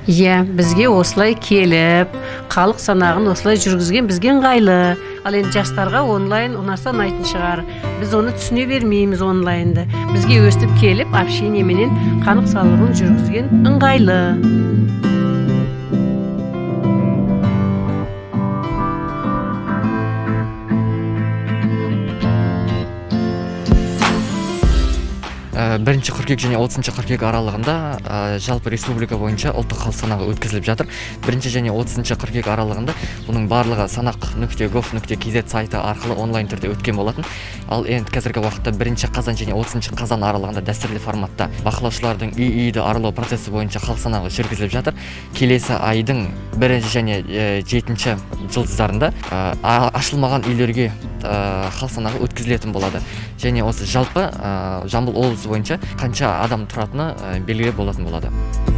Иә, бізге осылай келіп, халық санағын осылай жүргізген бізге ыңғайлы. Ал енді жастарға онлайн ұнаса ұнайтын шығар. Біз оны түсіне бермейміз онлайнды. Бізге өстіп келіп, общениеменен халық санағын жүргізген ыңғайлы. Бірінші қыркүйек және 30 қыркүйек аралығында жалпы республика бойынша ұлттық халық санағы өткізіліп жатыр. Бірінші және 30 қыркүйек аралығында бұның барлығы санақ.gov.kz сайты арқылы онлайн түрде өткен болатын. Ал енді қазіргі уақытта 1 қазан және 30 қазан аралығында дәстүрлі форматта бақылаушылардың үй-үйді аралау процесі бойынша халық санағы жүргізіліп жатыр. Келесі айдың 1 және 7 жұлдыздарында ашылмаған үйлерге халық санағы өткізілетін болады. Және осы жалпы Жамбыл облысы бойынша қанша адам тұратыны белгілі болатын болады.